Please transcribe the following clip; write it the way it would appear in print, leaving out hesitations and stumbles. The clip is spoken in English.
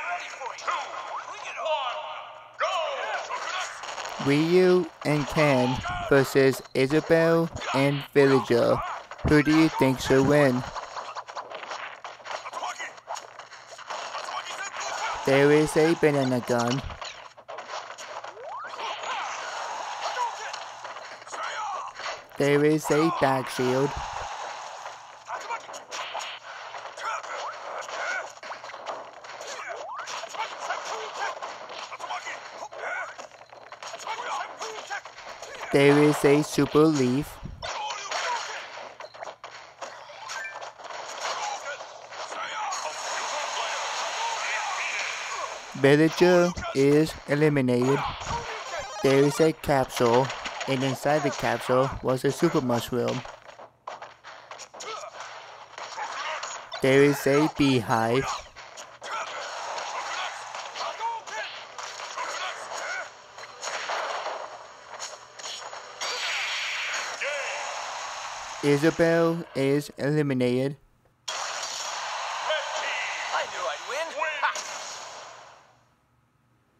Ryu and Ken versus Isabelle and Villager. Who do you think should win? There is a banana gun. There is a back shield. There is a super leaf. Villager is eliminated. There is a capsule, and inside the capsule was a super mushroom. There is a beehive. Isabelle is eliminated. I knew I'd win.